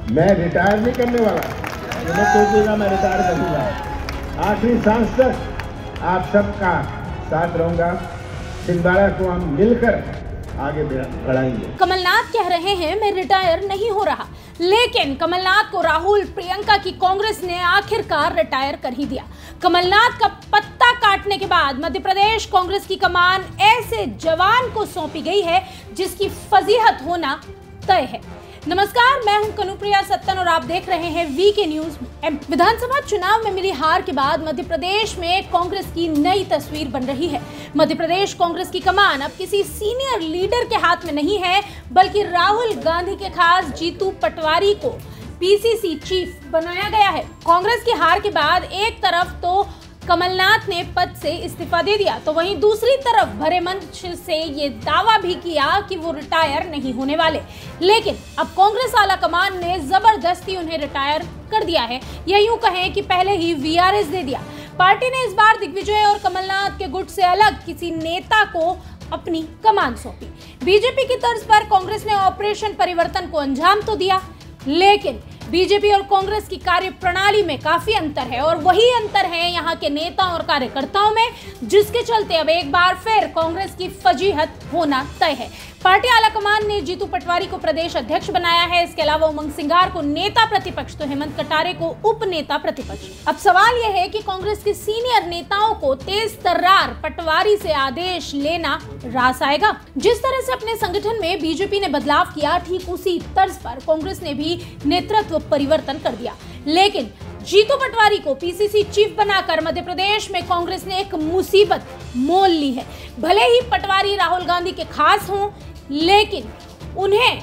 मैं रिटायर नहीं करने वाला, मैं सोचेगा मैं रिटायर करूंगा। आखिरी सांस तक आप सबका साथ रहूंगा। छिंदवाड़ा को हम मिलकर आगे बढ़ाएंगे। कमलनाथ कह रहे हैं मैं रिटायर नहीं हो रहा, लेकिन कमलनाथ को राहुल प्रियंका की कांग्रेस ने आखिरकार रिटायर कर ही दिया। कमलनाथ का पत्ता काटने के बाद मध्य प्रदेश कांग्रेस की कमान ऐसे जवान को सौंपी गई है जिसकी फजीहत होना तय है। नमस्कार, मैं हूं कनुप्रिया सत्तन और आप देख रहे हैं वीके न्यूज। विधानसभा चुनाव में मिली हार के बाद मध्य प्रदेश में कांग्रेस की नई तस्वीर बन रही है। मध्य प्रदेश कांग्रेस की कमान अब किसी सीनियर लीडर के हाथ में नहीं है, बल्कि राहुल गांधी के खास जीतू पटवारी को पीसीसी चीफ बनाया गया है। कांग्रेस की हार के बाद एक तरफ तो कमलनाथ ने पद से इस्तीफा दे दिया, तो वहीं दूसरी तरफ भरे मंच से ये दावा भी किया कि वो रिटायर नहीं होने वाले। लेकिन अब कांग्रेस आला कमान ने जबरदस्ती उन्हें रिटायर कर दिया है, या यूं कहें कि पहले ही वीआरएस दे दिया। पार्टी ने इस बार दिग्विजय और कमलनाथ के गुट से अलग किसी नेता को अपनी कमान सौंपी। बीजेपी की तर्ज पर कांग्रेस ने ऑपरेशन परिवर्तन को अंजाम तो दिया, लेकिन बीजेपी और कांग्रेस की कार्य प्रणाली में काफी अंतर है, और वही अंतर है यहाँ के नेताओं और कार्यकर्ताओं में, जिसके चलते अब एक बार फिर कांग्रेस की फजीहत होना तय है। पार्टी आलाकमान ने जीतू पटवारी को प्रदेश अध्यक्ष बनाया है। इसके अलावा उमंग सिंघार को नेता प्रतिपक्ष तो हेमंत कटारे को उप नेता प्रतिपक्ष। अब सवाल यह है कि कांग्रेस के सीनियर नेताओं को तेज तर्रार पटवारी से आदेश लेना रास आएगा। जिस तरह से अपने संगठन में बीजेपी ने बदलाव किया, ठीक उसी तर्ज पर कांग्रेस ने भी नेतृत्व परिवर्तन कर दिया। लेकिन जीतू पटवारी को पीसीसी चीफ बनाकर मध्य प्रदेश में कांग्रेस ने एक मुसीबत मोल ली है। भले ही पटवारी राहुल गांधी के खास हों, लेकिन उन्हें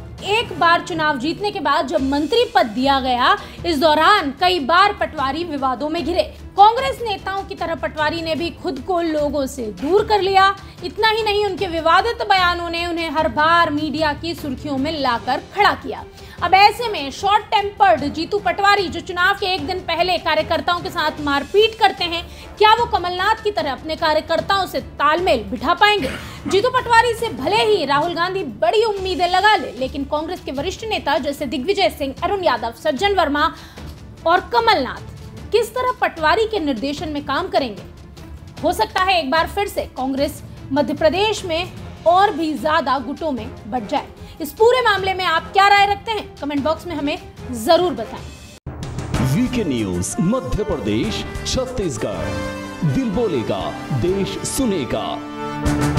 एक बार चुनाव जीतने के बाद जब मंत्री पद दिया गया, इस दौरान कई बार पटवारी विवादों में घिरे। कांग्रेस नेताओं की तरह पटवारी ने भी खुद को लोगों से दूर कर लिया। इतना ही नहीं, उनके विवादित बयानों ने उन्हें हर बार मीडिया की सुर्खियों में लाकर खड़ा किया। अब ऐसे में शॉर्ट टेम्पर्ड जीतू पटवारी, जो चुनाव के एक दिन पहले कार्यकर्ताओं के साथ मारपीट करते हैं, क्या वो कमलनाथ की तरह अपने कार्यकर्ताओं से तालमेल बिठा पाएंगे? जीतू पटवारी से भले ही राहुल गांधी बड़ी उम्मीदें लगा ले, लेकिन कांग्रेस के वरिष्ठ नेता जैसे दिग्विजय सिंह, अरुण यादव, सज्जन वर्मा और कमलनाथ किस तरह पटवारी के निर्देशन में काम करेंगे? हो सकता है एक बार फिर से कांग्रेस मध्य प्रदेश में और भी ज्यादा गुटों में बट जाए। इस पूरे मामले में आप क्या राय रखते हैं? कमेंट बॉक्स में हमें जरूर बताएं। वीके न्यूज मध्य प्रदेश छत्तीसगढ़, दिल बोलेगा, देश सुनेगा।